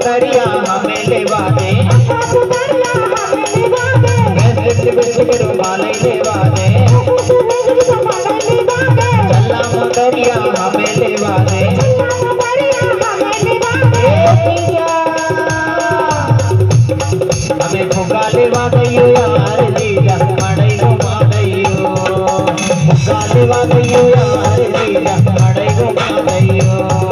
सुंदरिया हमें लेवा दे, रुमाल लेवा दे, चला मुंदरिया हमें लेवा दे, हमें फुगा लेवा दइयो यार जीजा मड़ई घुमा दइयो, फुगा लेवा दइयो यार जीजा मड़ई घुमा दइयो।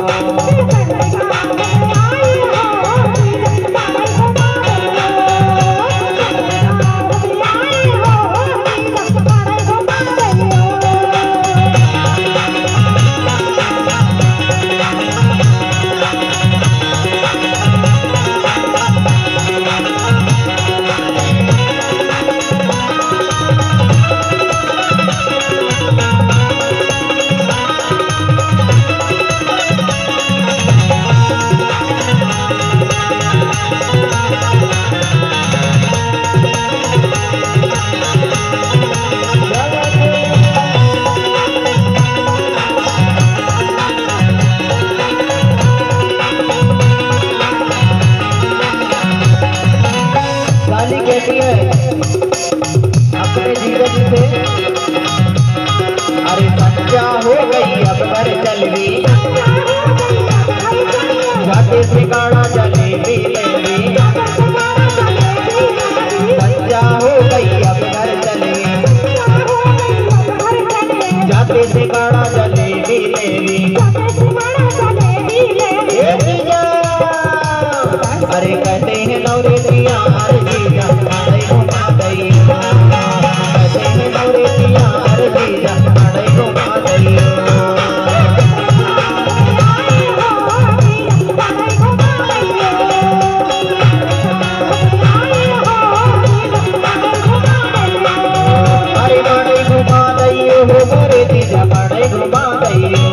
कहती है अपने जीवन से, अरे सच्चा हो गई अब घर चलवी, जाके सिकाना जलेबी लेवी, सच्चा हो गई अब घर चलवी, जाके सिकाना जलेबी लेवी। अरे कहते हैं नौरे दिया जीजा मड़ई घुमा दइयो, कहते हैं नौरे दिया जीजा मड़ई घुमा दइयो। अरे मड़ई घुमा दइयो हो मोरे जीजा मड़ई घुमा दइयो,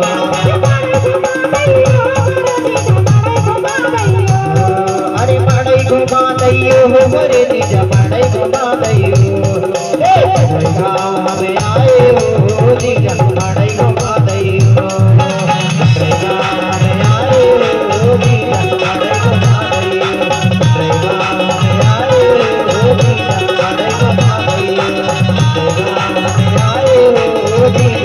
घुमा दइयो हो मोरे जीजा मड़ई घुमा दइयो, हमें आए हो जीजा मड़ई घुमा दइयो, हमें आए हो जीजा मड़ई घुमा दइयो, हमें आए हो जीजा मड़ई घुमा दइयो, हमें आए हो जीजा